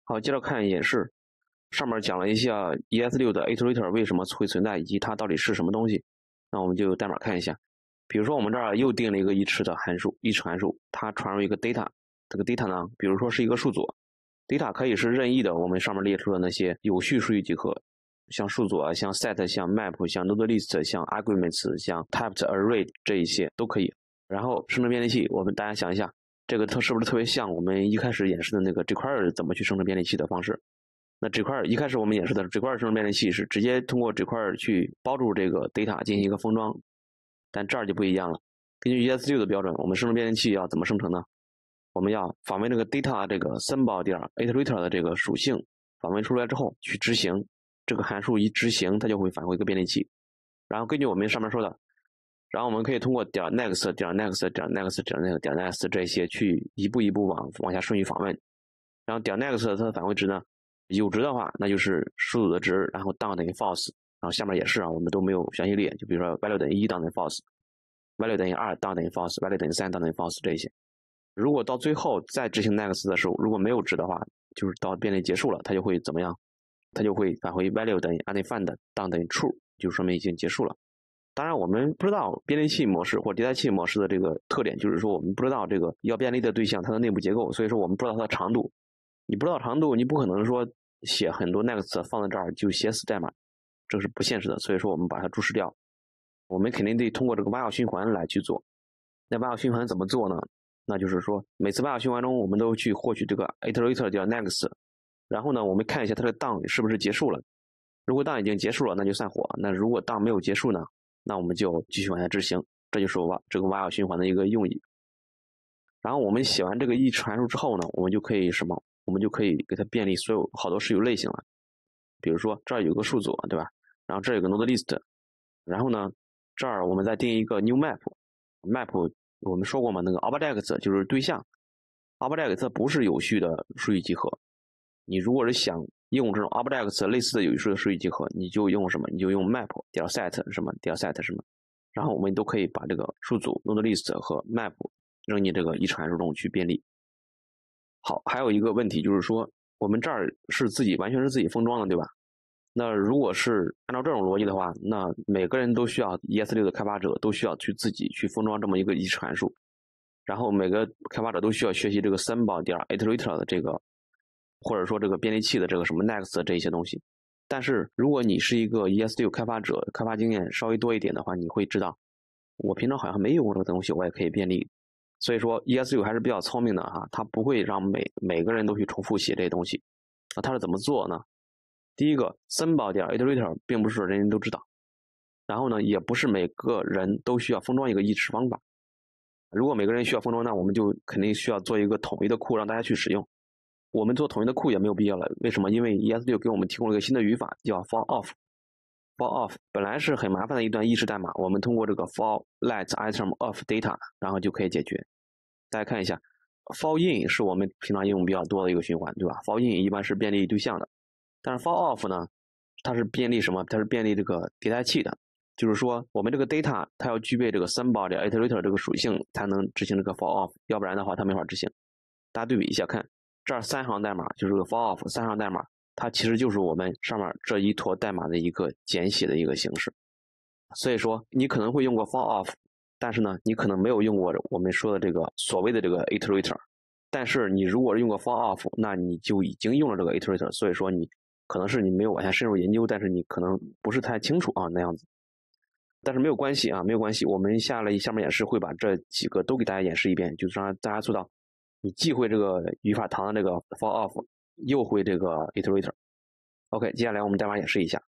好，接着看演示，上面讲了一下 ES6 的 iterator 为什么会存在，以及它到底是什么东西。那我们就代码看一下，比如说我们这儿又定了一个each的函数，each函数它传入一个 data， 这个 data 呢，比如说是一个数组 ，data 可以是任意的，我们上面列出的那些有序数据集合，像数组啊，像 set， 像 map， 像 node list， 像 arguments， 像 typed array 这一些都可以。然后生成便利器，大家想一下。这个它是不是特别像我们一开始演示的那个 jQuery 怎么去生成便利器的方式？那 jQuery 一开始我们演示的 jQuery 生成便利器是直接通过 jQuery 去包住这个 data 进行一个封装，但这儿就不一样了。根据 ES6 的标准，我们生成便利器要怎么生成呢？我们要访问这个 data 这个 symbol 点 iterator 的这个属性，访问出来之后去执行这个函数，一执行它就会返回一个便利器。然后根据我们上面说的。然后我们可以通过.next、.next、.next、.next 这些去一步一步往下顺序访问。然后.next 它的返回值呢，有值的话那就是数组的值，然后当等于 false， 然后下面也是我们都没有详细列，就比如说 value 等于1当等于 false，value 等于2当等于 false，value 等于3当等于 false 这些。如果到最后再执行 next 的时候，如果没有值的话，就是到便利结束了，它就会怎么样？它就会返回 value 等于 undefined 当等于 true， 就说明已经结束了。当然我们不知道便利器模式或迭代器模式的这个特点，就是说我们不知道这个要便利的对象它的内部结构，所以说我们不知道它的长度。你不知道长度，你不可能说写很多 next 放在这儿就写死代码，这是不现实的，所以说我们把它注释掉。我们肯定得通过这个while循环来去做。那while循环怎么做呢？那就是说每次while循环中我们都去获取这个 iterator 叫 next， 然后呢我们看一下它的down是不是结束了。如果down已经结束了，那就散伙。那如果down没有结束呢？那我们就继续往下执行，这就是这个while循环的一个用意。然后我们写完这个each函数之后呢，我们就可以什么？我们就可以给它便利所有好多是有类型了。比如说这儿有个数组，对吧？然后这儿有个 node list， 然后呢，这儿我们再定一个 new map。map 我们说过嘛，那个 object 就是对象 ，object 不是有序的数据集合。你如果是想用这种 objects 类似的有序的数据集合，你就用什么？你就用 map 点 set 什么点 set 什么，然后我们都可以把这个数组 node list 和 map 扔进这个each函数中去便利。好，还有一个问题就是说，我们这儿是完全是自己封装的，对吧？那如果是按照这种逻辑的话，那每个人都需要 ES6 的开发者都需要去自己去封装这么一个each函数，然后每个开发者都需要学习这个symbol点 iterator 的这个。或者说这个便利器的这个什么 next 这些东西。但是如果你是一个 ES6 开发者，开发经验稍微多一点的话，你会知道我平常好像没用过这个东西，我也可以便利。所以说 ES6 还是比较聪明的哈，它不会让每个人都去重复写这些东西。那它是怎么做呢？第一个 symbol 点 iterator 并不是人人都知道，然后呢也不是每个人都需要封装一个each方法。如果每个人需要封装，那我们就肯定需要做一个统一的库让大家去使用。我们做统一的库也没有必要了，为什么？因为 ES6 给我们提供了一个新的语法，叫 for off。for off 本来是很麻烦的一段意式代码，我们通过这个 for let item of data， 然后就可以解决。大家看一下 ，for in 是我们平常用比较多的一个循环，对吧 ？for in 一般是便利对象的，但是 for off 呢，它是便利什么？它是便利这个迭代器的，就是说我们这个 data 它要具备这个 symbol 的 iterator 这个属性才能执行这个 for off， 要不然的话它没法执行。大家对比一下看。这儿3行代码就是个 for off 3行代码，它其实就是我们上面这一坨代码的一个简写的一个形式。所以说你可能会用过 for off， 但是呢你可能没有用过我们说的这个所谓的这个 iterator。但是你如果是用过 for off， 那你就已经用了这个 iterator， 所以说你可能是你没有往下深入研究，但是你可能不是太清楚那样子。但是没有关系没有关系，我们下面演示会把这几个都给大家演示一遍，就是让大家做到你既会这个语法堂的这个 for off， 又会这个 iterator。OK， 接下来我们代码演示一下。